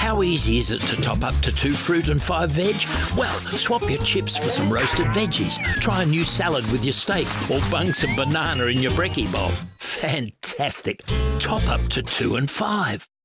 How easy is it to top up to 2 fruit and 5 veg? Well, swap your chips for some roasted veggies. Try a new salad with your steak, or bung some banana in your brekkie bowl. Fantastic. Top up to 2 and 5.